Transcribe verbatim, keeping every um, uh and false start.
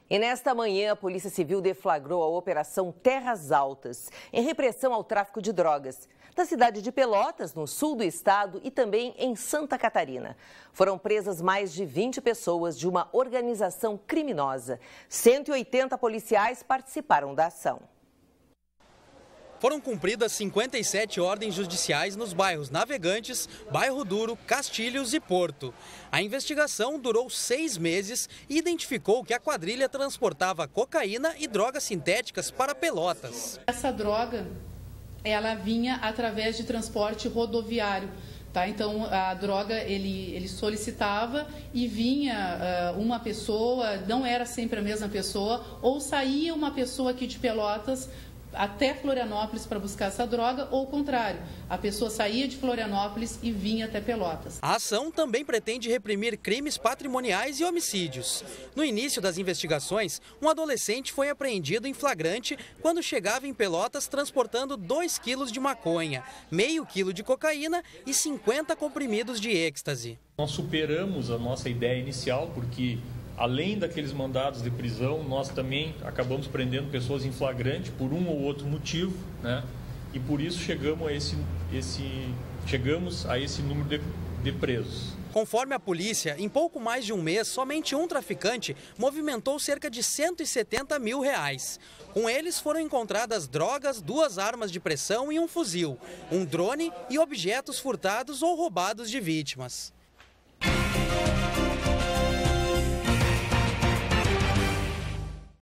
E nesta manhã, a Polícia Civil deflagrou a Operação Terras Altas, em repressão ao tráfico de drogas, na cidade de Pelotas, no sul do estado, e também em Santa Catarina. Foram presas mais de vinte pessoas de uma organização criminosa. cento e oitenta policiais participaram da ação. Foram cumpridas cinquenta e sete ordens judiciais nos bairros Navegantes, Bairro Duro, Castilhos e Porto. A investigação durou seis meses e identificou que a quadrilha transportava cocaína e drogas sintéticas para Pelotas. Essa droga, ela vinha através de transporte rodoviário. Tá? Então, a droga ele, ele solicitava e vinha uh, uma pessoa, não era sempre a mesma pessoa, ou saía uma pessoa aqui de Pelotas até Florianópolis para buscar essa droga, ou o contrário, a pessoa saía de Florianópolis e vinha até Pelotas. A ação também pretende reprimir crimes patrimoniais e homicídios. No início das investigações, um adolescente foi apreendido em flagrante quando chegava em Pelotas transportando dois quilos de maconha, meio quilo de cocaína e cinquenta comprimidos de êxtase. Nós superamos a nossa ideia inicial porque, além daqueles mandados de prisão, nós também acabamos prendendo pessoas em flagrante por um ou outro motivo, né? E por isso chegamos a esse, esse, chegamos a esse número de, de presos. Conforme a polícia, em pouco mais de um mês, somente um traficante movimentou cerca de cento e setenta mil reais. Com eles foram encontradas drogas, duas armas de pressão e um fuzil, um drone e objetos furtados ou roubados de vítimas.